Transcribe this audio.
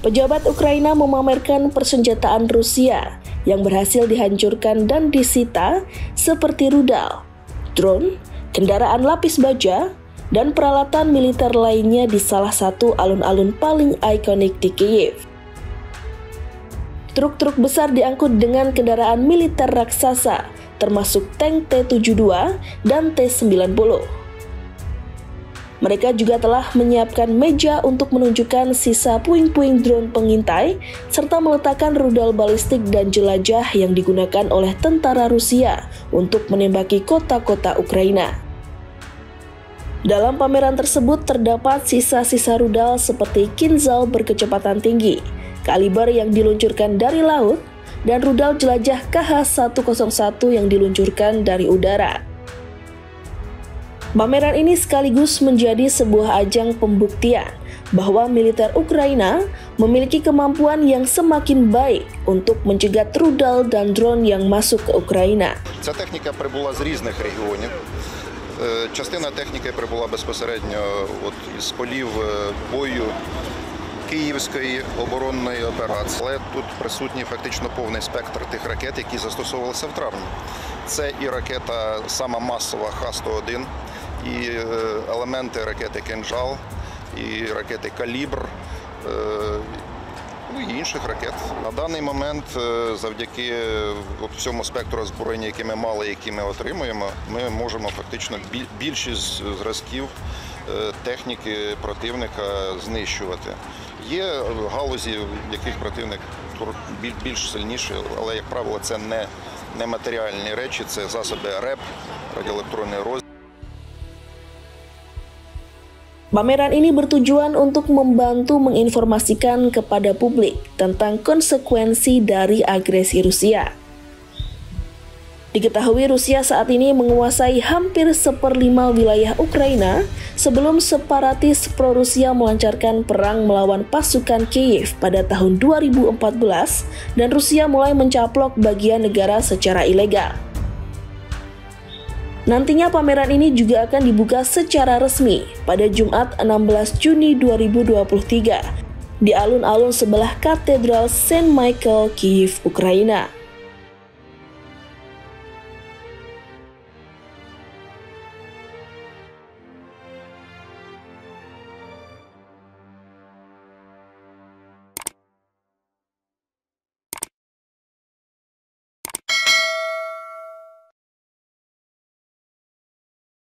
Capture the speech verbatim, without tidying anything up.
Pejabat Ukraina memamerkan persenjataan Rusia yang berhasil dihancurkan dan disita seperti rudal, drone, kendaraan lapis baja, dan peralatan militer lainnya di salah satu alun-alun paling ikonik di Kiev. Truk-truk besar diangkut dengan kendaraan militer raksasa, termasuk tank T tujuh puluh dua dan T sembilan puluh. Mereka juga telah menyiapkan meja untuk menunjukkan sisa puing-puing drone pengintai, serta meletakkan rudal balistik dan jelajah yang digunakan oleh tentara Rusia untuk menembaki kota-kota Ukraina. Dalam pameran tersebut terdapat sisa-sisa rudal seperti Kinzhal berkecepatan tinggi, kaliber yang diluncurkan dari laut, dan rudal jelajah K H seratus satu yang diluncurkan dari udara. Pameran ini sekaligus menjadi sebuah ajang pembuktian bahwa militer Ukraina memiliki kemampuan yang semakin baik untuk mencegat rudal dan drone yang masuk ke Ukraina. Ця техніка прибула з різних регіонів. Частина техніки прибула безпосередньо от із полів бою Київської оборонної операції. Але тут присутній фактично повний спектр тих ракет, які застосовувалися в травні. Це і ракета сама масова Х сто один, і елементи ракети «Кинжал», і ракети «Калібр», ну і інших ракет. На даний момент завдяки всьому спектру озброєння, яке ми мали, які ми отримуємо, ми можемо фактично більшість зразків техніки противника знищувати. Є галузі, в яких противник більш сильніший, але, як правило, це не нематеріальні речі, це засоби РЕП, радіоелектронний розвідки. Pameran ini bertujuan untuk membantu menginformasikan kepada publik tentang konsekuensi dari agresi Rusia. Diketahui Rusia saat ini menguasai hampir seperlima wilayah Ukraina sebelum separatis pro-Rusia melancarkan perang melawan pasukan Kiev pada tahun dua ribu empat belas dan Rusia mulai mencaplok bagian negara secara ilegal. Nantinya pameran ini juga akan dibuka secara resmi pada Jumat enam belas Juni dua ribu dua puluh tiga di alun-alun sebelah Katedral Saint Michael, Kiev, Ukraina.